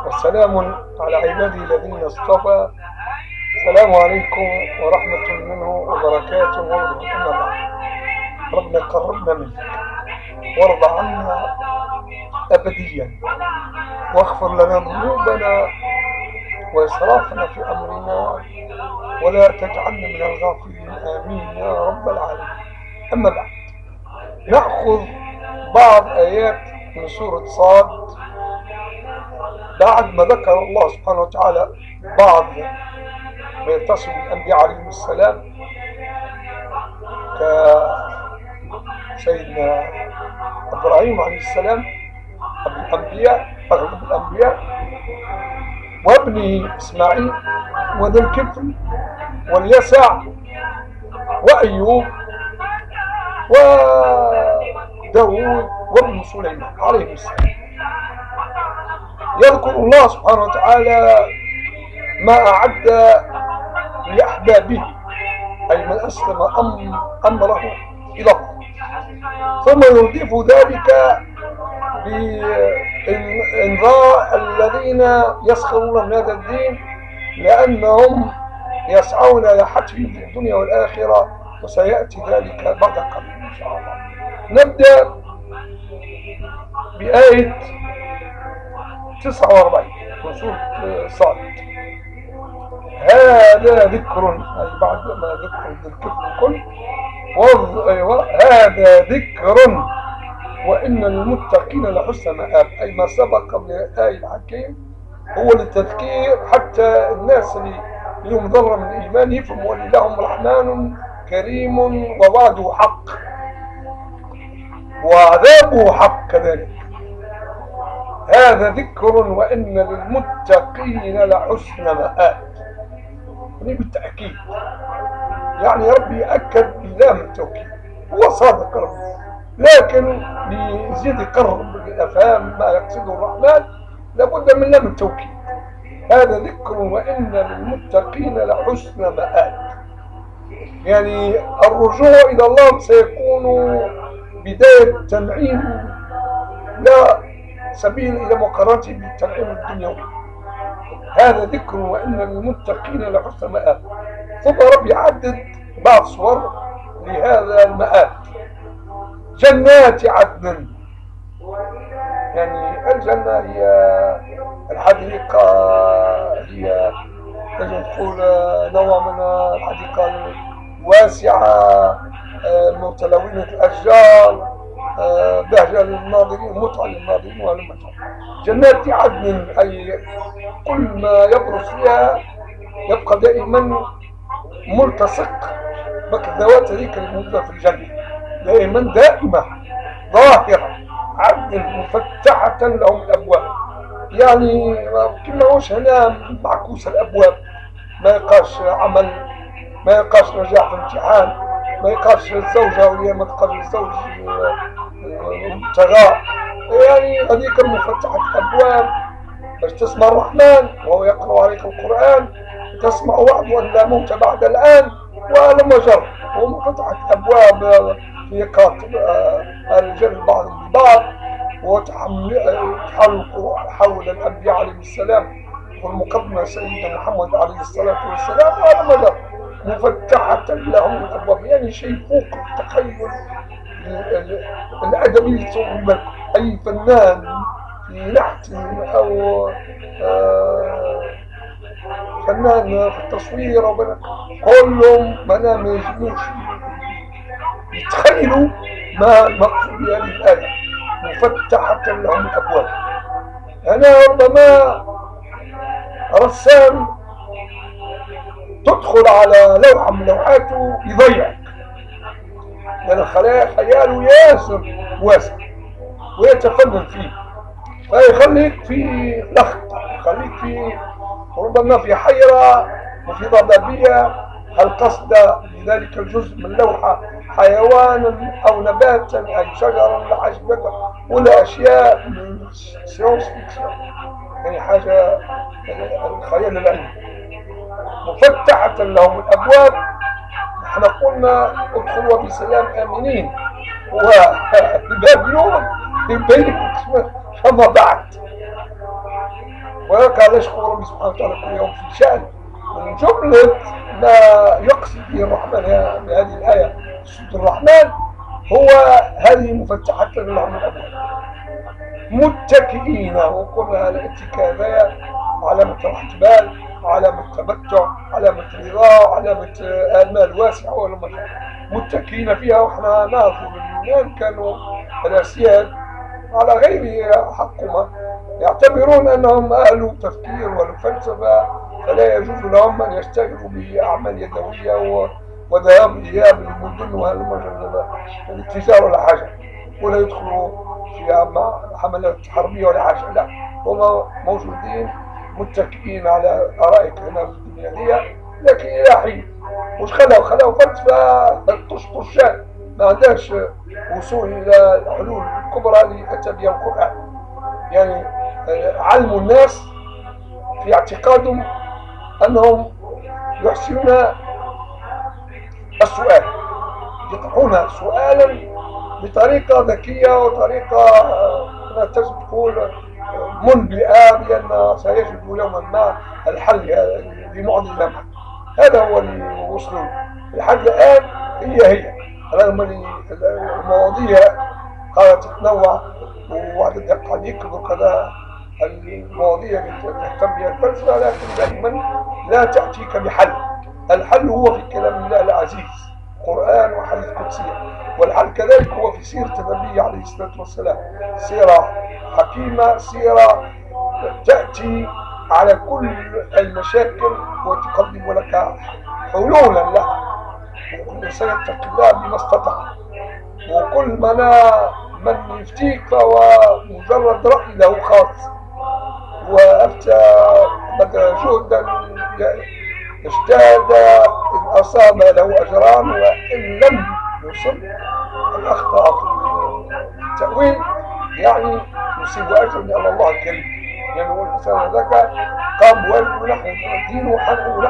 وسلام على عبادي الذين اصطفى. السلام عليكم ورحمة منه وبركاته ورضوانه. أما بعد، ربنا قربنا منك وارض عنا أبديا، واغفر لنا ذنوبنا وإسرافنا في أمرنا، ولا تجعلنا من الغافلين، آمين يا رب العالمين. أما بعد، نأخذ بعض آيات من سورة صاد بعد ما ذكر الله سبحانه وتعالى بعض ما يتصل بالأنبياء عليهم السلام كسيدنا إبراهيم عليه السلام أبو الأنبياء، أغلب الأنبياء، وابنه إسماعيل، وذي الكفل واليسع وأيوب وداود وابن سليمان عليهم السلام. يذكر الله سبحانه وتعالى ما أعد لأحبابه، أي من أسلم أمره إلى الله، ثم يضيف ذلك بإنذار الذين يسخرون من هذا الدين، لأنهم يسعون لحتفهم في الدنيا والآخرة، وسيأتي ذلك بعد قليل إن شاء الله. نبدأ بآية 49 من سورة صاد. هذا ذكر، أي بعد ما ذكر الكفر الكل، هذا ذكر وإن للمتقين لحسن مآب، أي ما سبق من الآية الحكيم هو للتذكير حتى الناس اللي لهم ذرة من الإيمان يفهموا أن لهم رحمن كريم ووعده حق وعذابه حق كذلك. هذا ذكر وإن للمتقين لحسن مآب، يعني بالتأكيد، يعني ربي يأكد بلام التوكيد، هو صادق ربي، لكن ليزيد يقرب الأفهام ما يقصده الرحمن لابد من لام التوكيد. هذا ذكر وإن للمتقين لحسن مآب، يعني الرجوع إلى الله سيكون بداية تنعيم لا سبيل إلى مقارنته بالتنعيم الدنيوي. هذا ذكر وإن للمتقين لحسن مآب، ثم رب يعدد بعض صور لهذا المآب. جنات عدن، يعني الجنة هي الحديقة، هي نجم تقول نوع من الحديقة الواسعة متلونة الأشجار، بهجة للناظرين، متعة للناظرين والمتعة. جنات عدن أي كل ما يبرز فيها يبقى دائما ملتصق بكذوات هذيك الموجودة في الجنة، دائما دائمة ظاهرة. عدن مفتحة لهم الأبواب، يعني كما هوش هنا معكوس الأبواب، ما يلقاش عمل، ما يلقاش نجاح في امتحان، ما يلقاش الزوجة وهي ما تقابل الزوج تغار، يعني هذيك مفتحة الأبواب باش تسمع الرحمن وهو يقرأ عليك القرآن، تسمع وعد وأن لا موت بعد الآن ولما جر، ومفتحة أبواب في قاتل الرجال بعضهم ببعض، وتحلقوا حول الأنبياء عليهم السلام، والمقدمة سيدنا محمد عليه الصلاة والسلام، ولما جر مفتحة لهم الأبواب، يعني شيء فوق التخيل الأدبي يتصور أي فنان في نحت أو فنان في التصوير أو كلهم ما يجبوش يتخيلوا ما المقصود بهذه الآية مفتحة لهم الأبواب. أنا ربما رسام تدخل على لوحة من لوحاته يضيعك، لأن خياله ياسر واسع ويتفنن فيه، فيخليك في لخط، يخليك في ربما في حيرة وفي ضبابية. هل قصد بذلك الجزء من اللوحة حيوانا أو نباتا أي شجرا ولا عشبة ولا أشياء من سيونس فيكسيون، يعني حاجة الخيال العلمي. مفتحة لهم الأبواب، احنا قلنا ادخلوا بسلام آمنين، وباب يوم يبين فما بعد. وهكذا على يشكر ربي سبحانه وتعالى كل يوم في شأن. من جملة ما يقصد به الرحمن بهذه الآية في سورة الرحمن هو هذه مفتحة لهم الأبواب متكئين، وقلنا الاتكاء هذا علامة راحة بال، علامة تمتع، علامة رضا، علامة آمال واسعة والمشاعر متكئين فيها. واحنا نعرف اليونان كانوا الأسياد على غير حقهم يعتبرون أنهم أهل تفكير والفلسفة، فلا يجوز لهم أن يشتغلوا بأعمال يدوية وذهاب إياب للمدن والتجارة ولا حاجة، ولا يدخلوا في حملات حربية ولا حاجة. لا، هم موجودين متكئين على أرائك هنا في الدنيا دي، لكن إلى حين مش خلوا فلسفة طشطشات ما عندهاش وصول إلى الحلول الكبرى اللي أتى بها القرآن. يعني علموا الناس في اعتقادهم أنهم يحسنون السؤال، يطرحون سؤالا بطريقة ذكية وطريقة لا تقول منبئة بأن سيجدوا يوما ما الحل لمعضل الأمر. هذا هو اللي وصلوا لحد الآن. هي رغم المواضيع قاعدة تتنوع وعدد قاعد يكبر كذا المواضيع اللي تهتم بها الفلسفة، لكن دائما لا تأتيك بحل. الحل هو في كلام الله العزيز، قرآن وحديث قدسية، والحل كذلك هو في سيرة النبي عليه الصلاة والسلام، سيرة حكيمة، سيرة تأتي على كل المشاكل وتقدم لك حلولا لها، وكل إنسان يتقي الله بما استطاع، وكل من يفتيك فهو مجرد رأي له خاص، وأفتى بذل جهدا اجتهد إن أصاب له أجران وإن لم يصب أن أخطأ في التأويل يعني يصيب أجر من الله الكريم. يعني هو الإنسان هذاك قام بواجبه نحو دينه ونحو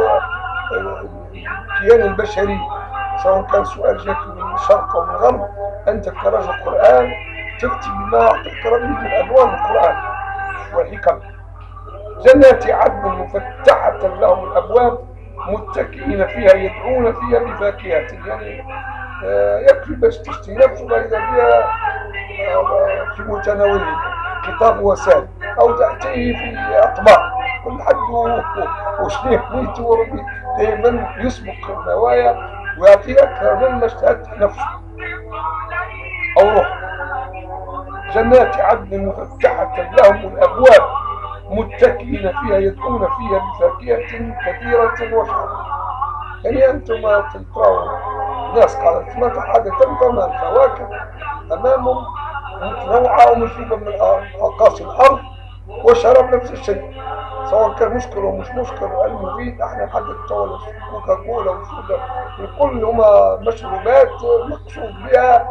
الكيان البشري، سواء كان سؤال جاك من الشرق أو من الغرب، أنت كرجل القرآن تكتب بما أعطيك ربي من ألوان القرآن والحكم. جنات عدن مفتحة لهم الأبواب متكئين فيها يدعون فيها بفاكهة. يعني يكفي بس تشتهي نفسه فإذا فيها في متناوله خطاب وسائل، أو تأتيه في أطباق كل حد وشنيه نيته وربي دائما يسبق النوايا ويعطي أكثر مما اشتهت نفسه أو روح. جنات عدن مفتحة لهم الأبواب متكئين فيها يدعون فيها بفاكهة كثيرة وشراب. يعني أنتم تلقوا ناس قاعدة تتمتع عادة فما الفواكه أمامهم متنوعة ومشروبة من أقاصي الأرض، وشراب نفس الشيء، سواء كان مسكر أو مش مسكر. المفيد احنا نحدد توا كوكاكولا وسودا الكل هما مشروبات مقصود بها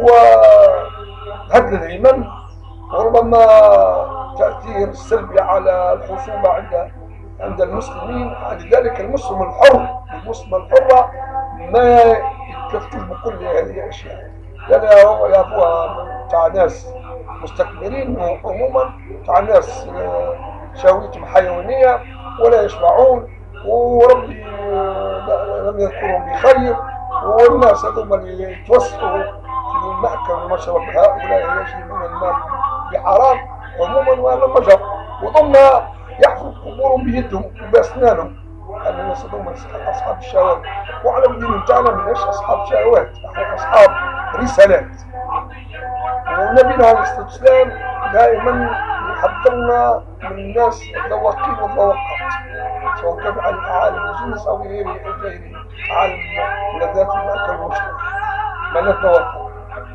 وهدل الهمم، وربما تأثير السلبي على الخصوبة عند المسلمين. لذلك المسلم الحر الحرة ما يتلفتش بكل هذه الأشياء، لأن هو يعرفوها تاع ناس مستكبرين عموما، تاع ناس شهوتهم حيوانية ولا يشبعون، وربي لم يذكرهم بخير، والناس هذوما اللي يتوسطوا في المأكل والمشرب هؤلاء يجري من المال بحرام عموما وهذا مجر، وضمن يحفظ قبورهم بيدهم وبأسنانهم. أن الناس هذوما أصحاب الشهوات، وعلى الدين بتاعنا ماناش أصحاب شهوات، احنا أصحاب رسالات. ونبينا عليه الصلاة والسلام دائما يحذرنا من الناس الذواقين والذواقات، سواء كان عن عالم الجنس أو غير عالم لذات المأكل والمشروب. من الذواقات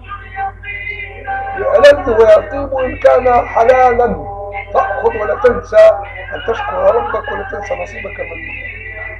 يألذ ويطيب إن كان حلالا، تأخذ ولا تنسى أن تشكر ربك ولا تنسى نصيبك من الدنيا.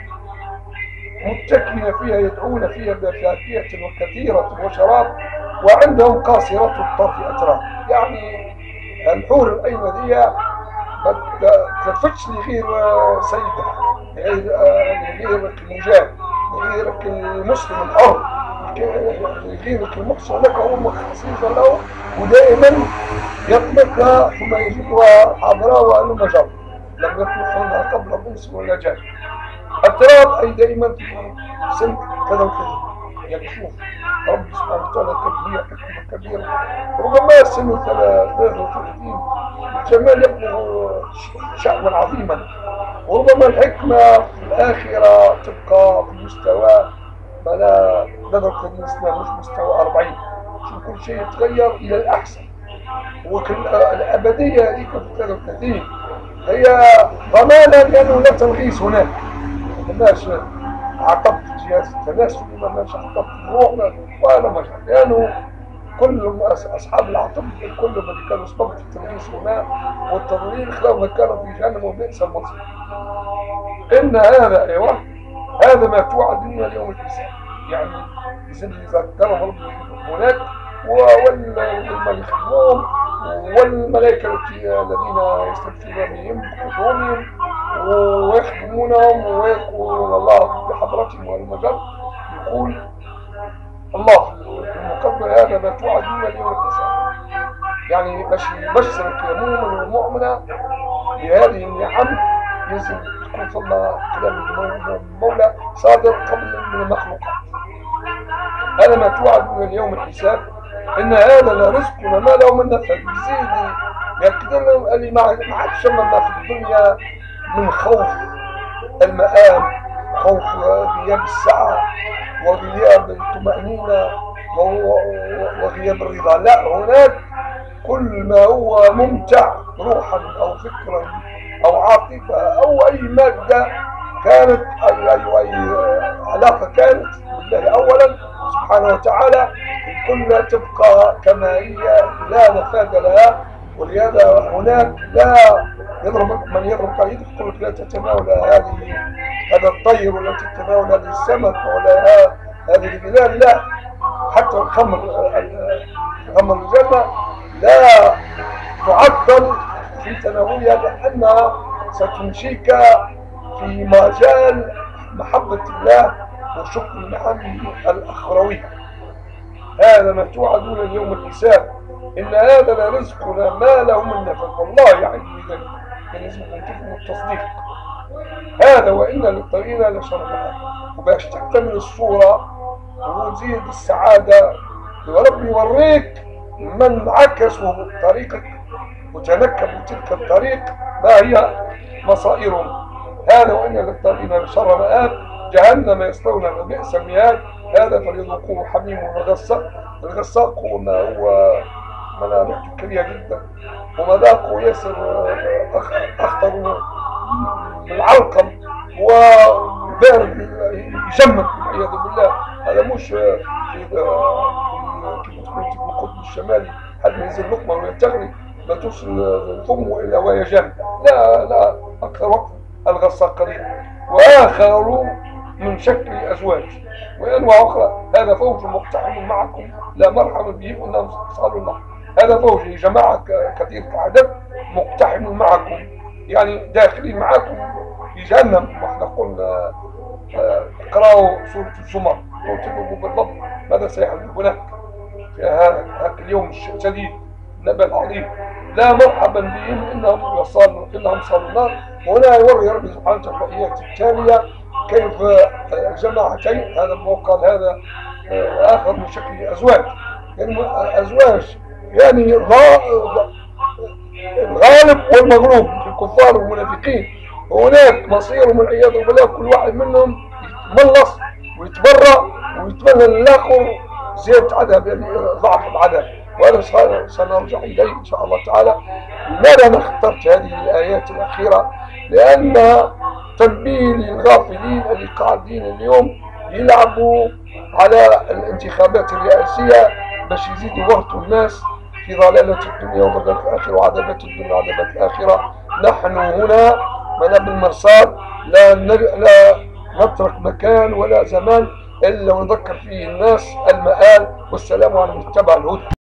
متكئين فيها يدعون فيها بفاكهة وكثيرة وشراب، وعندهم قاصرات الطرف أتراب. يعني الحور العين دي ما تلفتش لغير سيدها، لغيرك المجاب، لغيرك المسلم الحر، لغيرك المحسن لك هم خصيصا له، ودائما يطلقها ثم يجدها حضراء وأنه مجر. يطلقونها قبل أنس ولا جاي. التراب أي دائما في سن كذا وكذا، يعني شوف رب سبحانه وتعالى كبير حكمة كبيرة، ربما سن 33 الجمال يبلغ شأنا عظيما، وربما الحكمة في الآخرة تبقى في مستوى ما لا ندرك الإسلام، مش مستوى 40. شوف كل شيء يتغير إلى الأحسن، وكل الأبدية هذيك في 33 هي ضمانة لأنه لا تنغيص هناك. ماش عقبت جهاز التناسلي، ماش عقبت الروح، ولا ماش، لأنه كل أصحاب العطب كلهم اللي كانوا سبب في التنغيص هنا والتضليل خلاهم كانوا في جهنم وبئس المصير. إن هذا أيوه هذا ما توعدون اليوم الحساب، يعني يزيد يذكرهم ربي هناك والملائكة والملائكة الذين يستبشرون بهم بقدومهم ويخدمونهم ويكون الله بحضرتهم والمجد. يقول الله في المقدمة هذا ما توعدون اليوم الحساب، يعني باش يبشرك يا مؤمن والمؤمنة بهذه النعم يلزم تكون ثم كلام المولى صادر قبل من المخلوقات. هذا ما توعدون اليوم الحساب، إن هذا لرزقنا ما له من نفع. يزيد يقدر اللي ما عادش ما في الدنيا من خوف المآل، خوف غياب السعة وغياب الطمأنينة وغياب الرضا. لا، هناك كل ما هو ممتع روحا أو فكرا أو عاطفة أو أي مادة كانت أي علاقة كانت بالله أولا سبحانه وتعالى كلها تبقى كما هي لا نفاد لها. ولهذا هناك لا يضرب من يضرب قاعدة يقول لك لا تتناول هذا الطير ولا تتناول هذه السمك ولا هذه البلاد. لا، حتى الخمر الجنة لا تعطل في تناولها لأنها ستمشيك في مجال محبة الله وشكر النعم الأخروية. هذا ما توعدون اليوم الحساب، إن هذا لرزقنا ما له من نفد. والله يعني إذا لازمكم تفهموا التصديق هذا، وإن للطريق لشربها. وباش تكتمل الصورة وتزيد السعادة وربي يوريك من عكسوا طريقك وتنكبوا تلك الطريق ما هي مصائرهم. هذا وإن للطريق لشر مآب، جهنم يصلونها بئس المهاد. هذا فليذوقوه حميم وغساق. الغساق هو ما هو ملامحته كريهة جدا ومذاقه ياسر أخطر من العلقم وبارد يجمد والعياذ بالله. هذا مش في القطب الشمالي حد ينزل لقمة ويتغلي لا توصل الفم إلا وهي جامدة. لا، أكثر وقت الغساق قليل. وآخر من شكل أزواج وأنواع أخرى. هذا فوج مقتحم معكم لا مرحبا بهم إنهم صالوا النار. هذا فوج يا جماعة كثير كعدد مقتحم معكم، يعني داخلين معكم في جهنم. واحنا قلنا اقرأوا سورة الزمر وتبقوا بالضبط ماذا سيحدث هناك في هذا اليوم الشديد النبأ العظيم. لا مرحبا بهم إنهم صالوا النار. وهنا يوري ربي سبحانه وتعالى في الآيات التالية كيف جماعتين، هذا الموقع هذا آخر من شكل أزواج، يعني أزواج يعني الغالب والمغلوب في الكفار والمنافقين. وهناك مصيرهم والعياذ بالله كل واحد منهم يتملص ويتبرأ ويتمنى للآخر زيادة عذاب، يعني ضعف العذاب. وهذا سنرجع إليه إن شاء الله تعالى. لماذا أنا اخترت هذه الآيات الأخيرة؟ لأنها تنبيه للغافلين اللي قاعدين اليوم يلعبوا على الانتخابات الرئاسية باش يزيدوا يورطوا الناس في ضلالة الدنيا وضلالة الآخرة وعذابات الدنيا وعذابات الآخرة. نحن هنا من بالمرصاد لا نترك مكان ولا زمان إلا ونذكر فيه الناس المآل. والسلام على من اتبع الهدى.